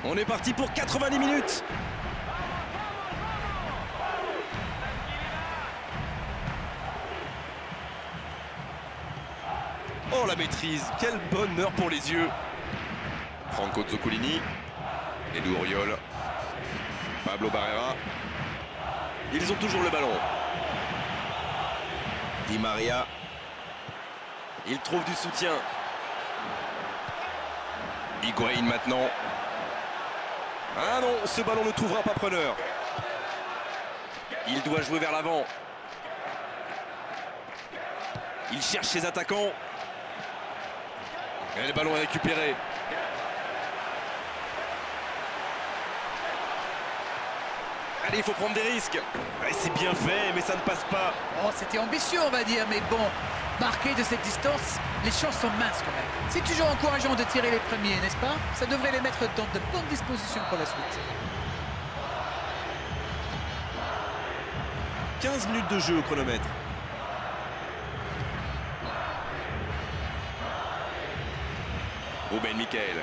On est parti pour 90 minutes. Oh la maîtrise, quel bonheur pour les yeux. Franco Zoccolini, Edu Oriol, Pablo Barrera. Ils ont toujours le ballon. Di Maria. Il trouve du soutien. Higuaín maintenant. Ah non, ce ballon ne trouvera pas preneur. Il doit jouer vers l'avant. Il cherche ses attaquants. Et le ballon est récupéré. Allez, il faut prendre des risques. C'est bien fait, mais ça ne passe pas. Oh, c'était ambitieux, on va dire, mais bon, marqué de cette distance, les chances sont minces quand même. C'est toujours encourageant de tirer les premiers, n'est-ce pas? Ça devrait les mettre dans de bonnes dispositions pour la suite. 15 minutes de jeu au chronomètre. Ruben Michael.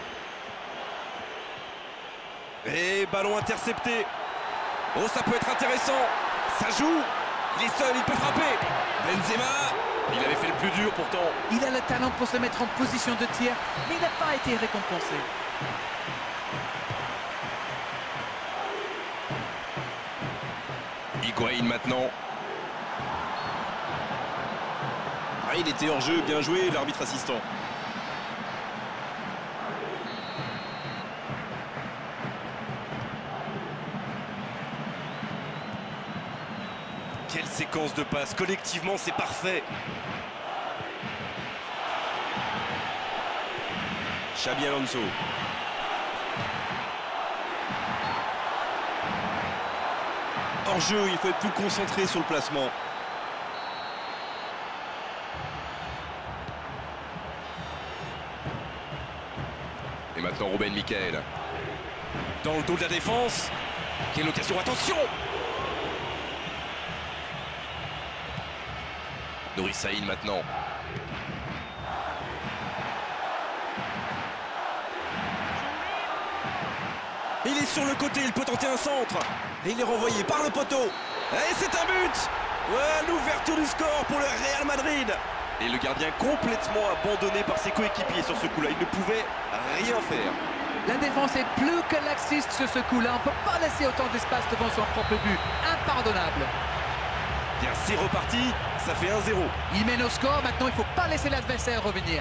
Et ballon intercepté. Oh, ça peut être intéressant. Ça joue. Il est seul, il peut frapper. Benzema, il avait fait le plus dur pourtant. Il a le talent pour se mettre en position de tir, mais il n'a pas été récompensé. Higuaín maintenant. Ah, il était hors jeu, bien joué l'arbitre assistant. Quelle séquence de passes, collectivement c'est parfait. Xabi Alonso. Hors jeu, il faut être plus concentré sur le placement. Et maintenant Ruben Michael. Dans le dos de la défense. Quelle occasion, attention! Nuri Sahin maintenant. Il est sur le côté, il peut tenter un centre. Et il est renvoyé par le poteau. Et c'est un but! Ouais, l'ouverture du score pour le Real Madrid. Et le gardien complètement abandonné par ses coéquipiers sur ce coup-là. Il ne pouvait rien faire. La défense est plus que laxiste sur ce coup-là. On ne peut pas laisser autant d'espace devant son propre but. Impardonnable. Bien, c'est reparti. Ça fait 1-0. Il mène au score. Maintenant, il ne faut pas laisser l'adversaire revenir.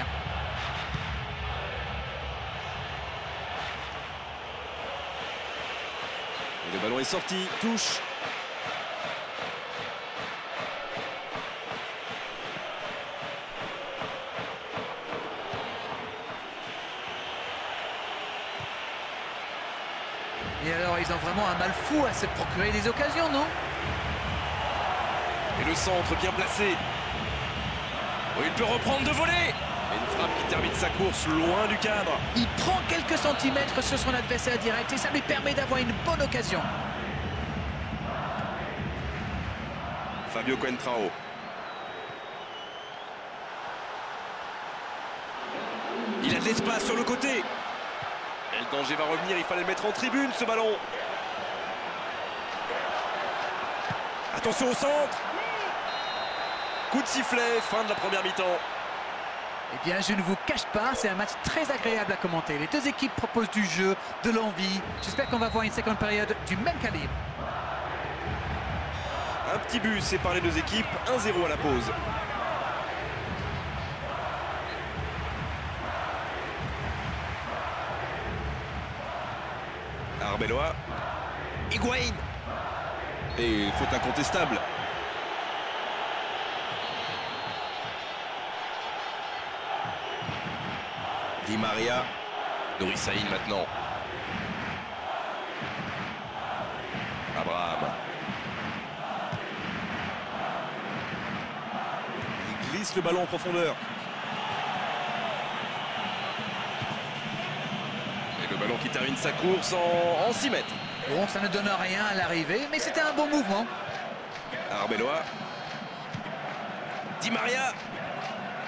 Et le ballon est sorti. Touche. Et alors, ils ont vraiment un mal fou à se procurer des occasions, non? Et le centre bien placé. Oh, il peut reprendre de volée. Et une frappe qui termine sa course loin du cadre. Il prend quelques centimètres sur son adversaire direct et ça lui permet d'avoir une bonne occasion. Fabio Coentrao. Il a de l'espace sur le côté. Et le danger va revenir, il fallait le mettre en tribune ce ballon. Attention au centre. Coup de sifflet, fin de la première mi-temps. Eh bien, je ne vous cache pas, c'est un match très agréable à commenter. Les deux équipes proposent du jeu, de l'envie. J'espère qu'on va voir une seconde période du même calibre. Un petit but sépare les deux équipes, 1-0 à la pause. Arbeloa. Higuaín. Et faute incontestable. Di Maria. Nuri Sahin maintenant. Abraham. Il glisse le ballon en profondeur. Et le ballon qui termine sa course en 6 mètres. Bon, ça ne donne rien à l'arrivée, mais c'était un bon mouvement. Arbeloa. Di Maria.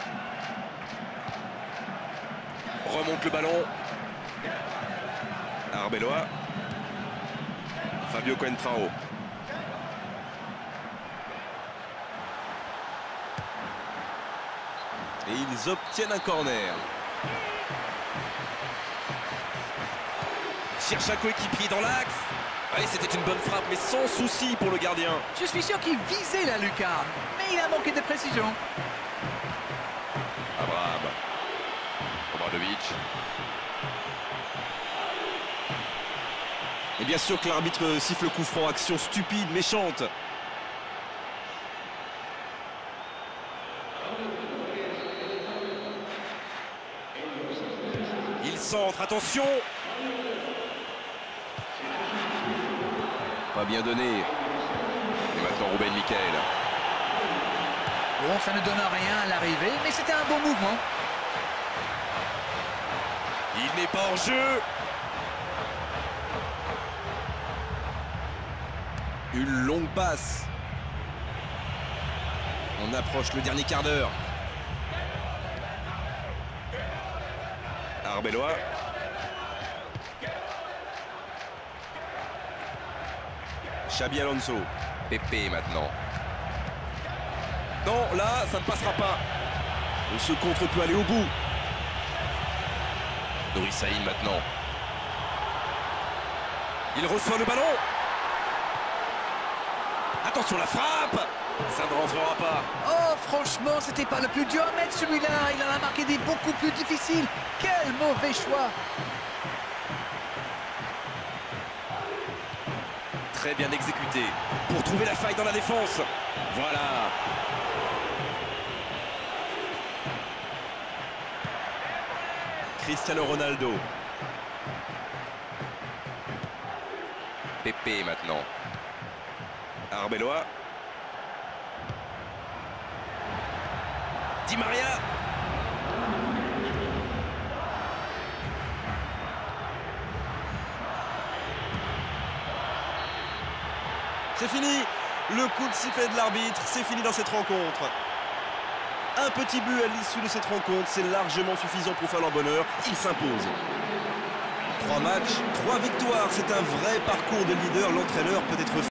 Remonte le ballon. Arbeloa. Fabio Coentrao. Et ils obtiennent un corner. Cherche un coéquipier dans l'axe. Allez, c'était une bonne frappe, mais sans souci pour le gardien. Je suis sûr qu'il visait la lucarne, mais il a manqué de précision. Abraham. Obradovic. Et bien sûr que l'arbitre siffle coup franc, action stupide, méchante. Il centre, attention. Pas bien donné. Et maintenant Ruben Michael. Bon, ça ne donne rien à l'arrivée, mais c'était un bon mouvement. Il n'est pas hors jeu. Une longue passe. On approche le dernier quart d'heure. Arbeloa. Xabi Alonso. Pepe maintenant. Non, là, ça ne passera pas. Ce contre peut aller au bout. Nuri Sahin maintenant. Il reçoit le ballon. Attention, la frappe. Ça ne rentrera pas. Oh, franchement, c'était pas le plus dur à mettre celui-là. Il en a marqué des beaucoup plus difficiles. Quel mauvais choix. Très bien exécuté pour trouver la faille dans la défense. Voilà. Cristiano Ronaldo. Pepe maintenant. Arbeloa. Di Maria. C'est fini. Le coup de sifflet de l'arbitre, c'est fini dans cette rencontre. Un petit but à l'issue de cette rencontre, c'est largement suffisant pour faire leur bonheur. Ils s'imposent. 3 matchs, 3 victoires. C'est un vrai parcours de leader. L'entraîneur peut être